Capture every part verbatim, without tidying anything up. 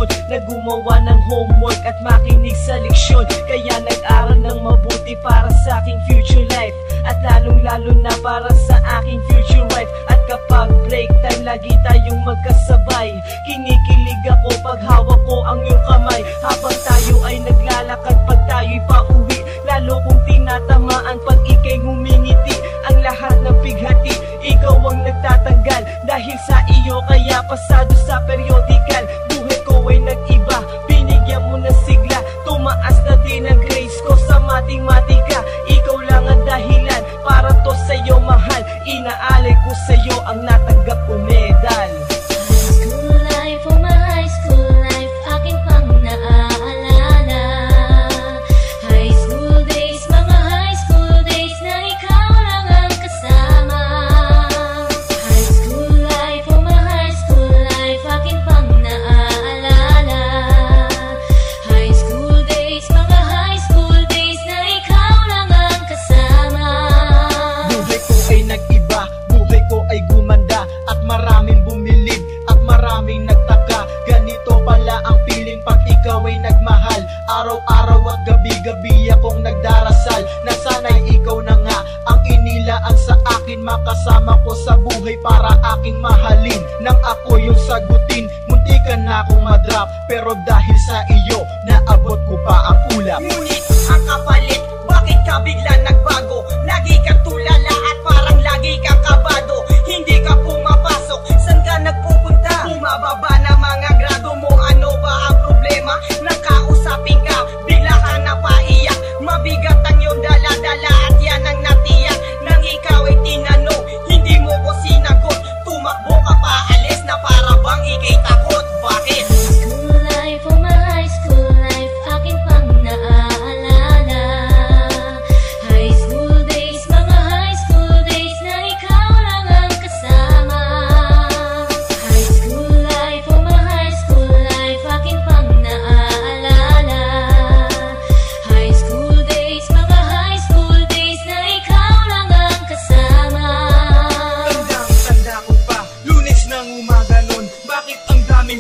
desisyon na gumawa ng homework at makinig sa leksyon. Kaya nag-aral ng mabuti para sa aking future life, at lalong lalo na para sa aking future wife. At kapag break time, lagi tayong magkasabay. Kinikilig ako pag hawak ko ang iyong kamay, habang tayo ay naglalakad pag tayo'y pauwi. Lalo kong tinatamaan pag ika'y ngumingiti. Ang lahat ng pighati, ikaw ang nagtatanggal. Dahil sa iyo kaya pasado sa periodical. Buhay ko ay nag-iba, binigyan mo ng sigla. Tumaas na din ang grades ko sa matematika. Ikaw lang ang dahilan para to sa'yo mahal. Inaalay ko sa'yo ang natanggap ko medal. Araw-araw at gabi-gabi akong nagdarasal na sana'y ikaw na nga ang inilaan sa akin. Makasama ko sa buhay para aking mahalin. Nang ako yung sagutin, muntikan na akong madrop, pero dahil sa iyo, naabot ko pa ang ulap. Ngunit ang kapalit, bakit ka bigla nagbago? Lagi kang tulala at parang lagi kang kabado. Hindi ka pumapasok, saan ka nagpupunta? Bumababa na mga grado mo, ano ba ang problema? Nakausapin ka, bigla ka napaiyak. Mabigat ang iyong dala-dala at yan ang natiyak. Nang ikaw ay tinanong, hindi mo ko sinagot. Tumakbo ka pa, alis na para bang ikay takot. Bakit?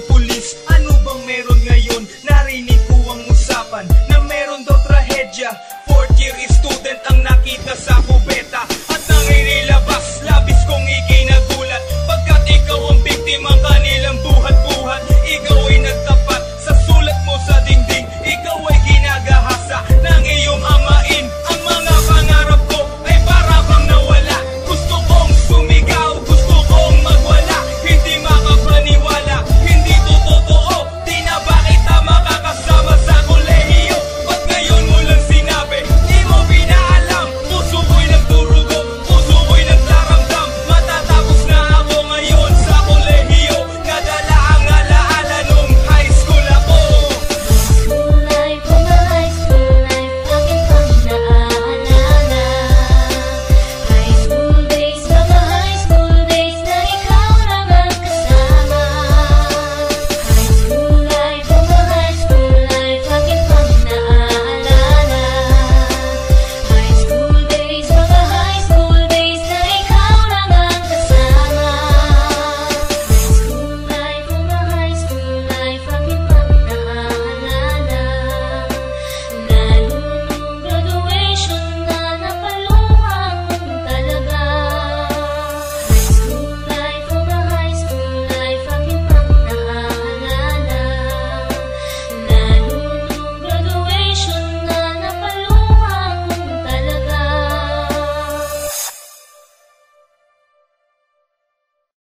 Ano bang meron ngayon? Narinig ko ang usapan na meron daw trahedya